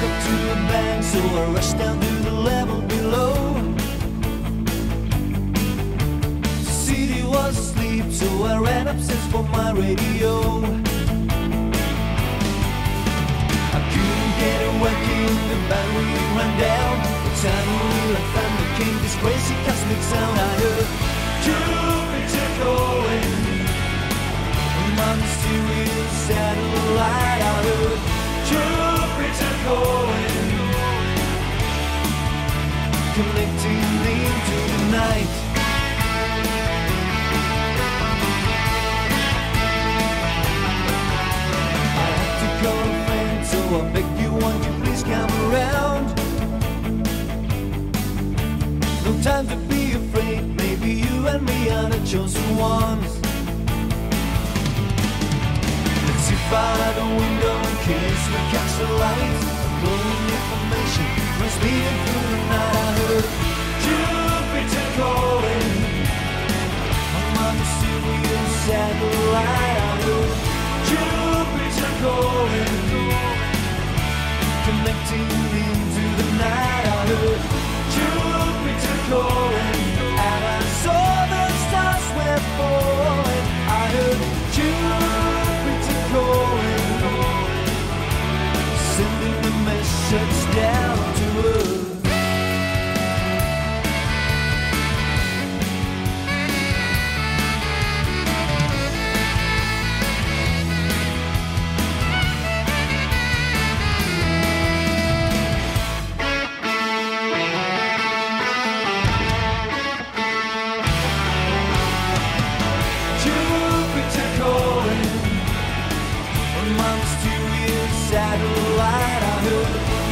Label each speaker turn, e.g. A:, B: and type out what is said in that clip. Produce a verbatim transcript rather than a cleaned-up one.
A: up to a bang, so I rushed down to the level below. The city was asleep, so I ran upstairs for my radio. I couldn't get it working, the battery ran down. The suddenly like thunder came this crazy cosmic sound. I heard Jupiter calling on my mysterious satellite. I heard Jupiter calling, connecting into the night. I had to call a friend, so I beg you, won't you please come around? No time to be afraid, maybe you and me are the chosen ones. Let's sit by the window in case we catch the light. Glowing information runs speeding through the night. I heard Jupiter calling on my mysterious satellite. I heard Jupiter calling, connecting into the night. I heard Jupiter calling, and I saw the stars were falling. I heard Jupiter calling, sending the message down to earth. Jupiter calling on my mysterious satellite. I heard